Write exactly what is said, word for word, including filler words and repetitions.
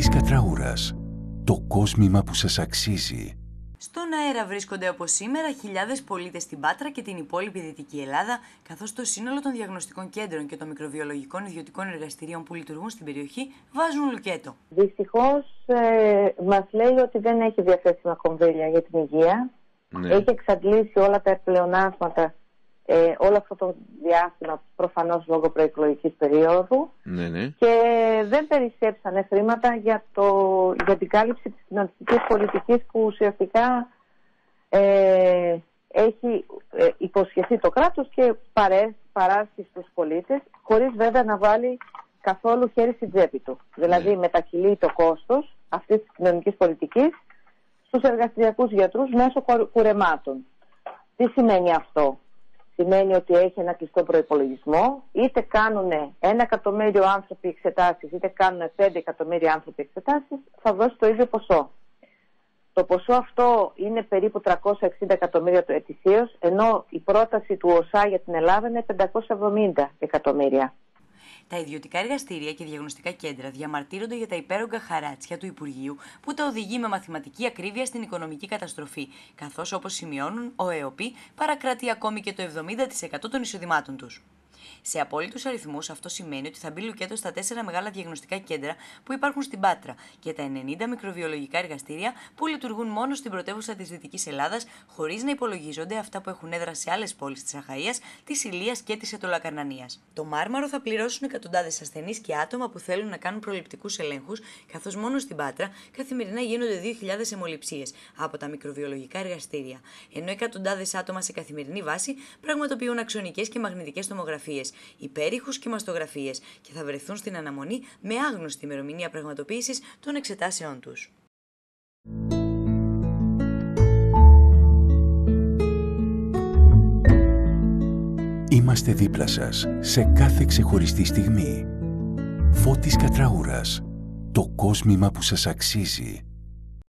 Φώτης Κατραούρας. Το κόσμημα που σας αξίζει. Στον αέρα βρίσκονται όπως σήμερα χιλιάδες πολίτες στην Πάτρα και την υπόλοιπη Δυτική Ελλάδα, καθώς το σύνολο των διαγνωστικών κέντρων και των μικροβιολογικών ιδιωτικών εργαστηρίων που λειτουργούν στην περιοχή βάζουν λουκέτο. Δυστυχώς ε, μας λέει ότι δεν έχει διαθέσιμα κονδύλια για την υγεία. Ναι. Έχει εξαντλήσει όλα τα πλεονάσματα ε, όλο αυτό το διάστημα, προφανώς λόγω προεκλογικής περίοδου. Ναι, ναι. Και δεν περισσέψανε χρήματα για, το, για την κάλυψη της κοινωνικής πολιτικής που ουσιαστικά ε, έχει ε, υποσχεθεί το κράτος και παρέ, παράσχει στους πολίτες, χωρίς βέβαια να βάλει καθόλου χέρι στην τσέπη του. Δηλαδή ναι. μετακυλεί το κόστος αυτής της κοινωνικής πολιτικής στους εργαστηριακούς γιατρούς μέσω κουρεμάτων. Τι σημαίνει αυτό? Σημαίνει ότι έχει ένα κλειστό προϋπολογισμό, είτε κάνουν ένα εκατομμύριο άνθρωποι εξετάσεις, είτε κάνουν πέντε εκατομμύρια άνθρωποι εξετάσεις, θα δώσει το ίδιο ποσό. Το ποσό αυτό είναι περίπου τριακόσια εξήντα εκατομμύρια το ετησίως, ενώ η πρόταση του ΟΣΑ για την Ελλάδα είναι πεντακόσια εβδομήντα εκατομμύρια. Τα ιδιωτικά εργαστήρια και διαγνωστικά κέντρα διαμαρτύρονται για τα υπέρογκα χαράτσια του Υπουργείου που τα οδηγεί με μαθηματική ακρίβεια στην οικονομική καταστροφή, καθώς όπως σημειώνουν ο ΕΟΠΗ παρακρατεί ακόμη και το εβδομήντα τοις εκατό των εισοδημάτων τους. Σε απόλυτους αριθμούς, αυτό σημαίνει ότι θα μπει λουκέτο στα τέσσερα μεγάλα διαγνωστικά κέντρα που υπάρχουν στην Πάτρα και τα ενενήντα μικροβιολογικά εργαστήρια που λειτουργούν μόνο στην πρωτεύουσα της Δυτικής Ελλάδας, χωρίς να υπολογίζονται αυτά που έχουν έδρα σε άλλες πόλεις της Αχαΐας, της Ηλίας και της Αιτωλακαρνανίας. Το Μάρμαρο θα πληρώσουν εκατοντάδες ασθενείς και άτομα που θέλουν να κάνουν προληπτικούς ελέγχους, καθώς μόνο στην Πάτρα καθημερινά γίνονται δύο χιλιάδες αιμοληψίες από τα μικροβιολογικά εργαστήρια, ενώ εκατοντάδες άτομα σε καθημερινή βάση πραγματοποιούν αξονικές και μαγνητικές τομογραφίες, υπέρηχους και μαστογραφίες και θα βρεθούν στην αναμονή με άγνωστη ημερομηνία πραγματοποίησης των εξετάσεών τους. Είμαστε δίπλα σας σε κάθε ξεχωριστή στιγμή. Φώτης Κατραούρας. Το κόσμημα που σας αξίζει.